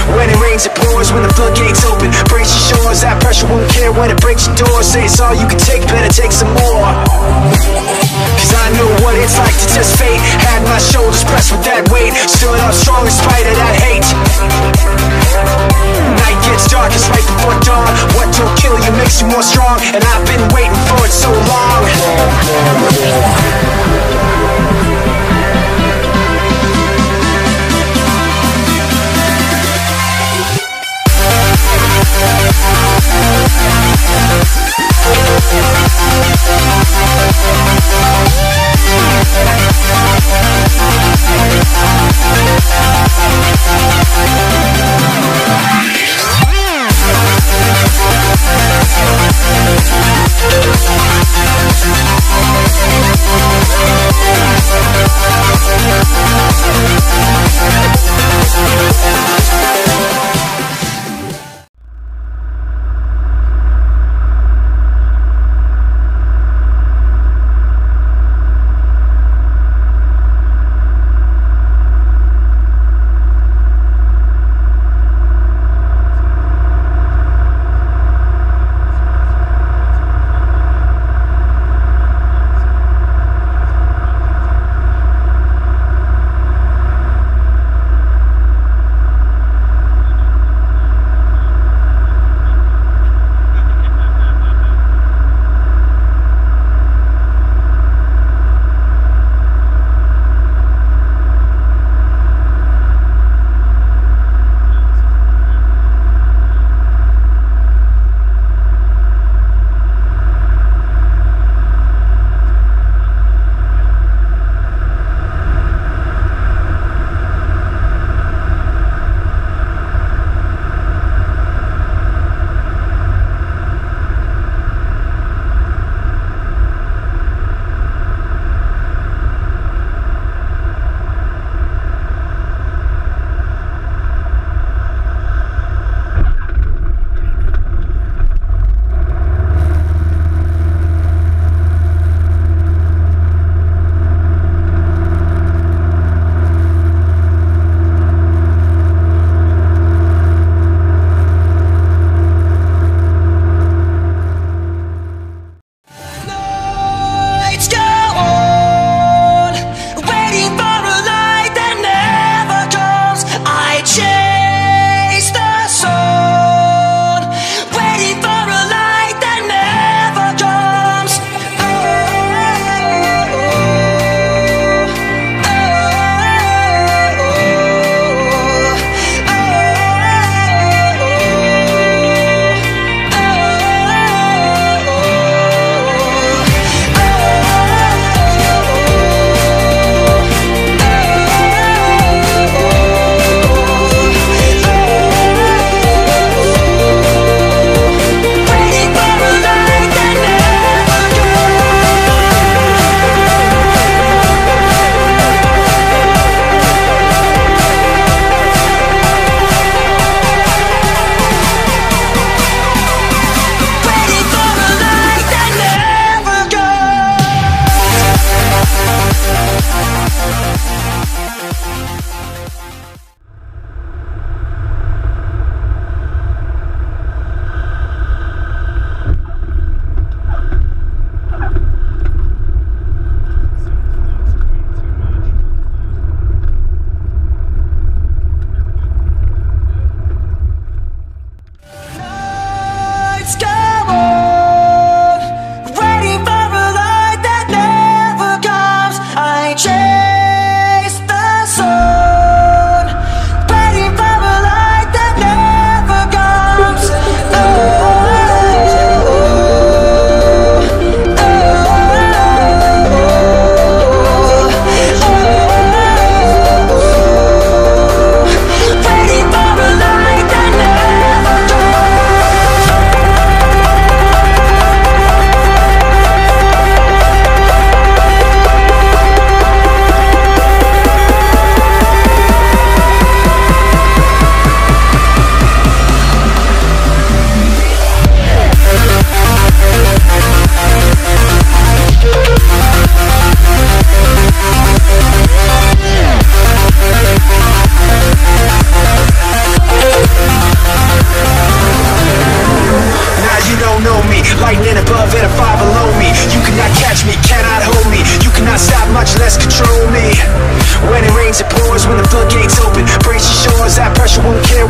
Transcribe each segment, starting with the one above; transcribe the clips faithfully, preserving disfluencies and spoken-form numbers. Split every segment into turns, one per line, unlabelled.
When it rains, it pours. When the floodgates open, brace your shores. That pressure won't care when it breaks your door. Say it's all you can take, better take some more. Cause I know what it's like to test fate. Had my shoulders pressed with that weight. Stood up strong in spite of that hate. Night gets dark, it's right before dawn. What don't kill you makes you more strong. And I've been waiting for it so long.
We'll be right back.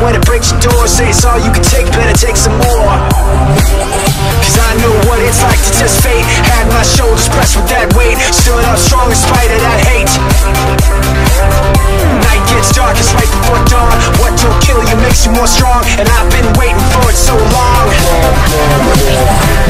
when it breaks your door. Say it's all you can take, better take some more. Cause I know what it's like to test fate. Had my shoulders pressed with that weight. Stood up strong in spite of that hate. Night gets dark, it's right before dawn. What don't kill you makes you more strong, and I've been waiting for it so long.